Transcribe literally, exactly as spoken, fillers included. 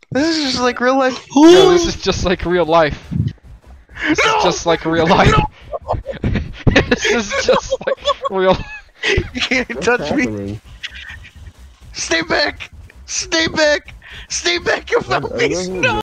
This is just like real life. No, this is just like real life. This No! is just like real life. No! This is just like real. You can't What's touch me. happening? Stay back! Stay back! Stay back, you What- puppies! what- No!